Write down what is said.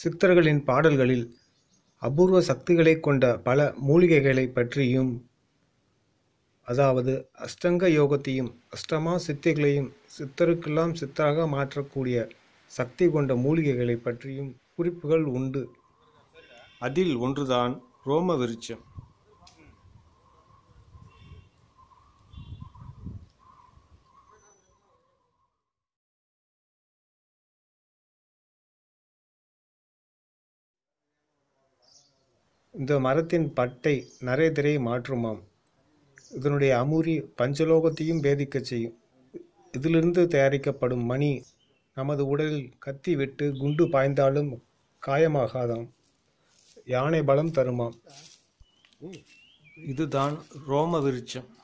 சித்தர்களின் பாடல்களில் அபூர்வ சக்திகளைக் கொண்ட பல மூலிகைகளைப் பற்றியும், அதாவது அஷ்டங்க யோகத்தையும் அஷ்டமா சித்திகளையும் சித்தருக்கெல்லாம் சித்தராக மாற்றக்கூடிய சக்தி கொண்ட மூலிகைகளைப் பற்றியும் குறிப்புகள் உண்டு. அதில் ஒன்றுதான் ரோம விருட்சம். இந்த மரத்தின் பட்டை நரைதிரை மாற்றுமாம். இதனுடைய அமுரி பஞ்சலோகத்தையும் பேதிக்கச் செய்யும். இதிலிருந்து தயாரிக்கப்படும் மணி நமது உடலில் கத்தி விட்டு குண்டு பாய்ந்தாலும் காயமாகாதாம். யானை பலம் தருமாம். இதுதான் ரோம விருட்சம்.